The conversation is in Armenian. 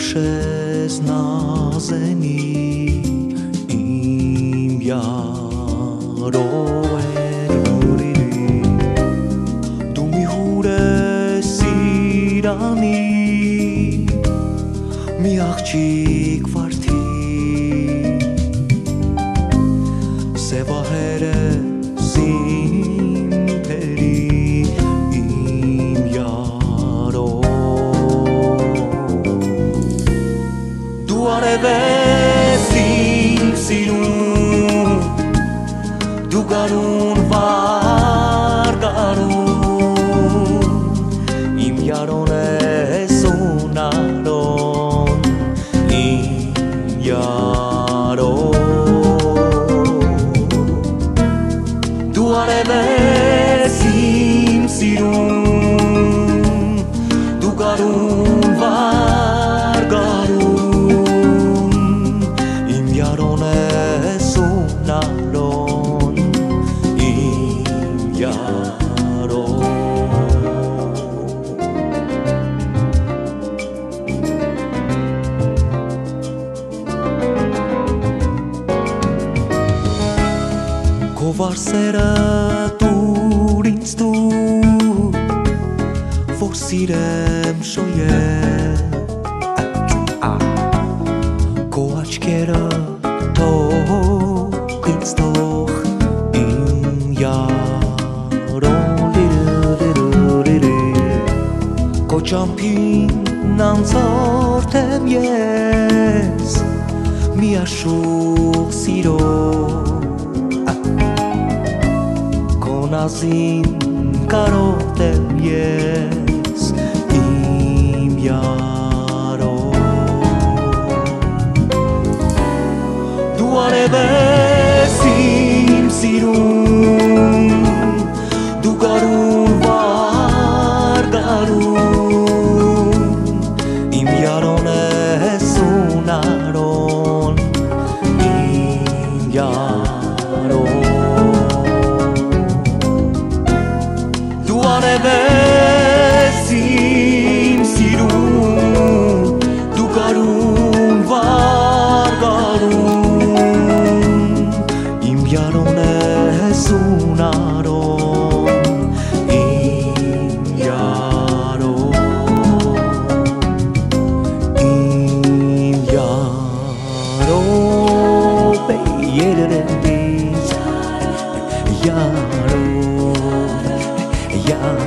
քշես նազենի իմ յարով երուրիրի դու մի հուր ես իրանի մի աղջիկ վարդի սևահեր ես իմ թերի իմ յարով դու արև ես իմ սիրուն դու գարուն վար գարուն իմ յարոն ես ունարոն իմ յարոն դու արև ես իմ սիրուն դու գարուն վար գարուն իմ յարոն ես ունարոն իմ յարոն քո վարսերը տուր ինձ դու որ սիրեմ շոյել քո աչքերը թող ինձ թող իմ յարոն քո ճամփին անցորդեմ ես մի աշուղ սիրով Nazin karotem yes im yaro Du areves im sirun Du garun var garun im yaron es unaron im yaro Du areves im sirun Du garun var garun im yaron es unaron im yaron im yaron be yererendiz yaron